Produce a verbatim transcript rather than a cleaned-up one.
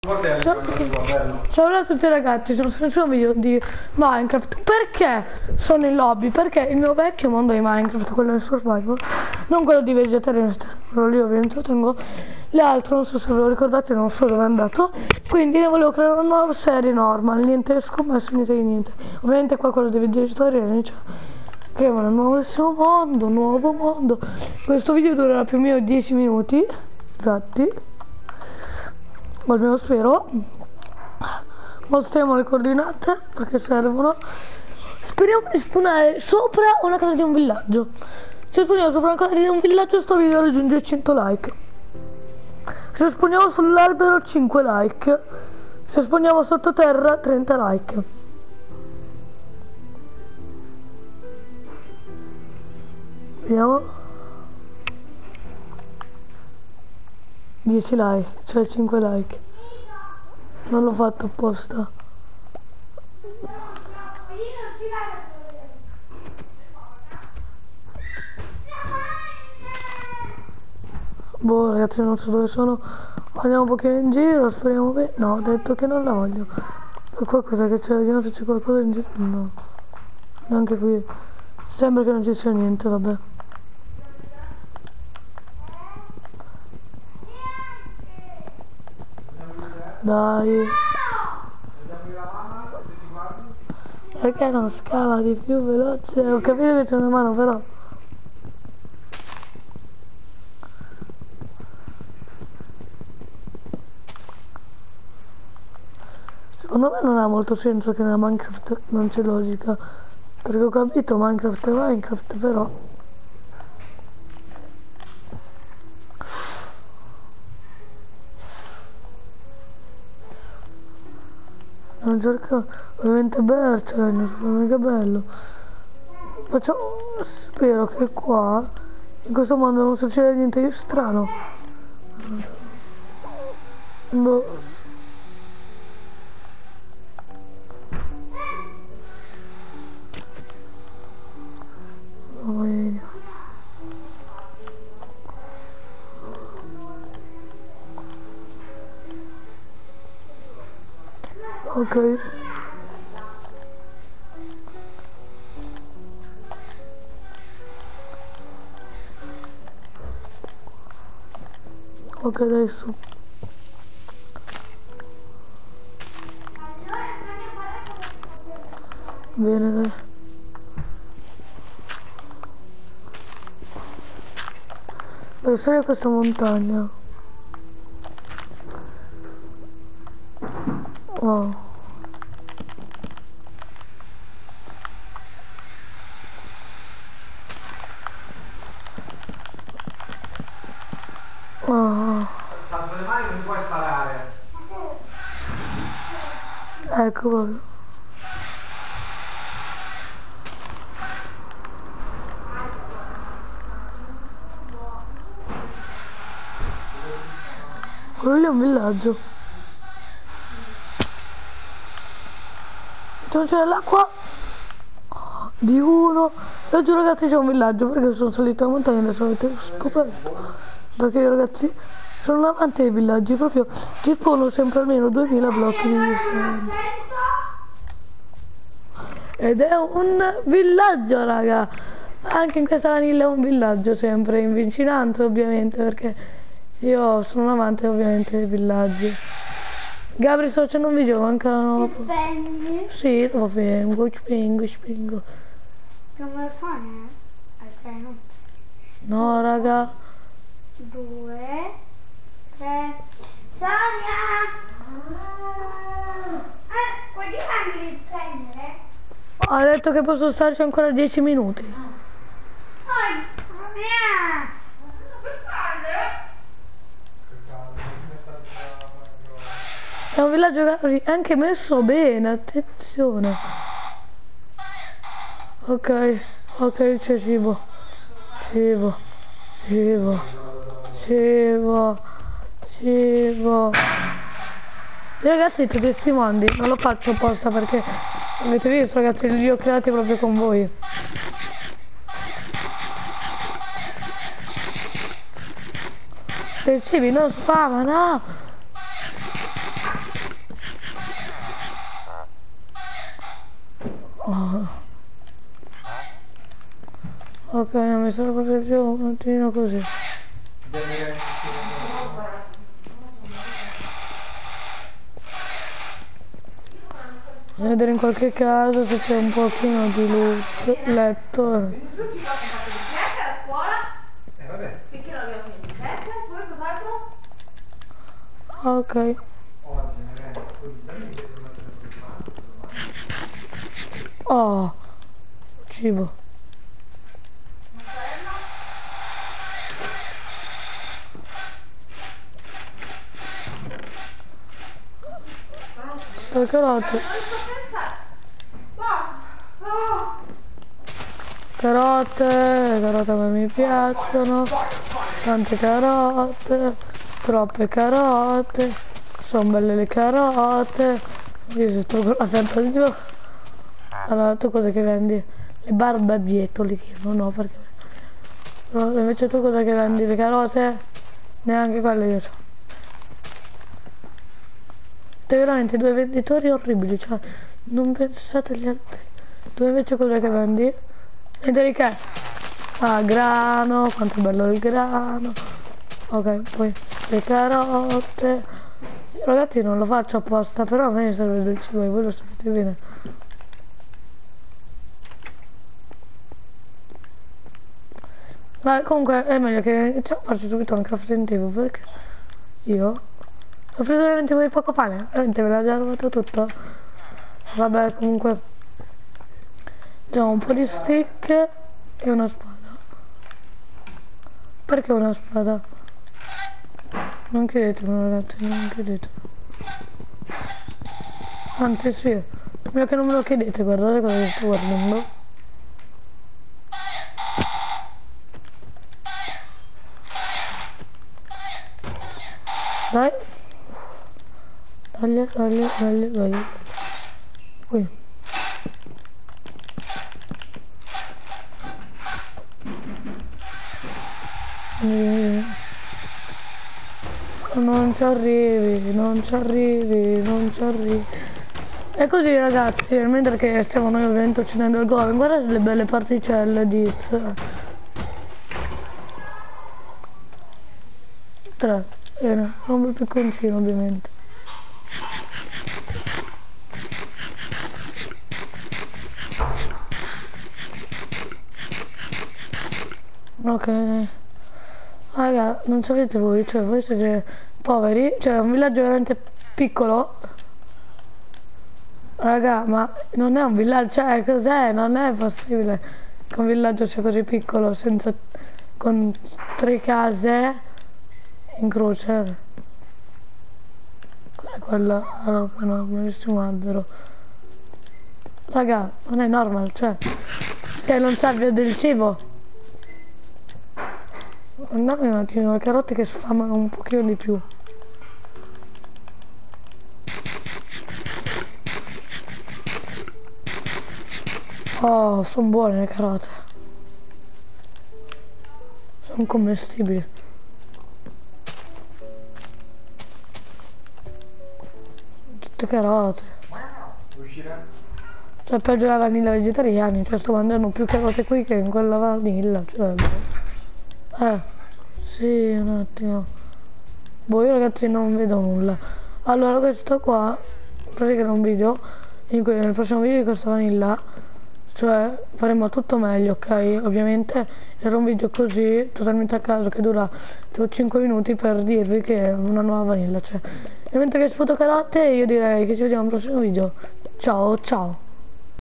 Ciao, ciao a tutti ragazzi, sono su un video di Minecraft. Perché sono in lobby? Perché il mio vecchio mondo di Minecraft, quello in survival, non quello di vegetarianista, quello lì ovviamente lo tengo, l'altro non so se ve lo ricordate, non so dove è andato, quindi ne volevo creare una nuova serie normal, niente scommesso, niente di niente. Ovviamente qua quello di vegetariani, cioè creiamo un nuovissimo mondo, un nuovo mondo. Questo video durerà più o meno dieci minuti esatti, o almeno spero. Mostriamo le coordinate perché servono. Speriamo di spawnare sopra una casa di un villaggio. Se spawniamo sopra una casa di un villaggio sto video raggiunge cento like. Se spawniamo sull'albero cinque like. Se spawniamo sottoterra trenta like. Vediamo. dieci like, cioè cinque like. Non l'ho fatto apposta. Boh ragazzi, non so dove sono. Andiamo un pochino in giro, speriamo bene. No, ho detto che non la voglio. Poi qua cosa che c'è? Vediamo se c'è qualcosa in giro. No. Neanche qui. Sembra che non ci sia niente, vabbè. Dai. Perché non scava di più veloce? Ho capito che c'è una mano però. Secondo me non ha molto senso che nella Minecraft non c'è logica. Perché ho capito Minecraft è Minecraft però. Non cerco ovviamente Bercegno, super mega bello. Facciamo. Spero che qua in questo mondo non succeda niente di strano. Boh. Oh, vedi. Ok. Ok, adesso. Bene, dai. Devo salire questa montagna. Oh. Oh. Salto le mani non puoi sparare. Ecco proprio. Quello lì è un villaggio. Non c'è l'acqua di uno. E oggi ragazzi c'è un villaggio perché sono salito a montagna e adesso avete scoperto. Perché io ragazzi sono un amante dei villaggi, proprio ci spawno sempre almeno duemila blocchi di distanza. Ed è un villaggio raga. Anche in questa vanilla è un villaggio sempre in vicinanza ovviamente, perché io sono un amante ovviamente dei villaggi. Gabri, sto facendo un video, mancano. Spegni? Sì, lo vengo, spingo, spingo. Come fai? Ok, no. No raga. Due, tre. Sonia! Eh, puoi dirmi di prendere? Ha detto che posso starci ancora dieci minuti. Poi, via! Dove stai? È un villaggio Gabri, anche messo bene, attenzione. Ok, ok, c'è cibo. Cibo, cibo, cibo, cibo. Io ragazzi tutti questi mondi non lo faccio apposta perché avete visto ragazzi, li ho creati proprio con voi. Se il cibi non spava, no! Ok, mi ha messo la cosa giù un attimino così. Voglio vedere in qualche caso se c'è un pochino di loot, letto. Tu si fa un fatto di ricerca a scuola? Eh vabbè. Finché non abbiamo finito di ricerca, poi cos'altro? Ok. Oggi magari quindi dammi le informazioni che fa. Oh, cibo. Tre carote. Carote, le carote a me mi piacciono. Tante carote, troppe carote. Sono belle le carote. Io se sto con la pianta di giù. Allora, tu cosa che vendi? Le barbabietoli che non ho perché. Però invece tu cosa che vendi? Le carote? Neanche quelle io so. Siete veramente due venditori orribili, cioè non pensate agli altri. Tu invece cosa che vendi? Vedere che? Ah, grano, quanto è bello il grano. Ok, poi le carote. Ragazzi, non lo faccio apposta, però a me serve del cibo e voi lo sapete bene. Ma comunque è meglio che iniziamo a farci subito un crafting table, perché io ho preso veramente quel poco pane, veramente me l'ha già rubato tutto. Vabbè, comunque c'è un po' di stick e una spada. Perché una spada? Non chiedetemi ragazzi, non chiedetemi. Anzi sì, prima che non me lo chiedete, guardate cosa sto guardando. Dai. Dai, dai, dai, dai. Qui. Non ci arrivi, non ci arrivi, non ci arrivi. E così ragazzi, mentre che stiamo noi ovviamente uccidendo il golem, guardate le belle particelle di tre. Bene, un bel picconcino ovviamente. Ok, raga, non sapete voi, cioè voi siete poveri, cioè è un villaggio veramente piccolo. Raga, ma non è un villaggio, cioè cos'è? Non è possibile che un villaggio sia così piccolo, senza, con tre case in croce. Qual è quella? Ah no, no, bellissimo albero. Raga, non è normal, cioè, che non serve del cibo. Andate un attimo, le carote che sfamano un pochino di più. Oh, sono buone le carote. Sono commestibili. Tutte carote. Cioè peggio della vanilla vegetariani, cioè sto mangiando più carote qui che in quella vanilla, cioè. Eh, sì, un attimo. Boh, io ragazzi non vedo nulla. Allora questo qua, praticamente è un video in cui nel prossimo video di questa vanilla, cioè faremo tutto meglio, ok? Ovviamente era un video così, totalmente a caso, che dura tipo cinque minuti per dirvi che è una nuova vanilla, cioè. E mentre che sputo carote io direi che ci vediamo al prossimo video. Ciao, ciao.